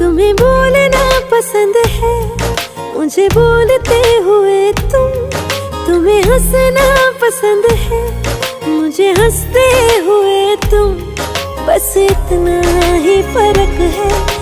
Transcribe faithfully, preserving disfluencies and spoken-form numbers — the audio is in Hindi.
तुम्हें बोलना पसंद है, मुझे बोलते हुए तुम। तुम्हें हंसना पसंद है, मुझे हंसते हुए तुम। बस इतना ही फर्क है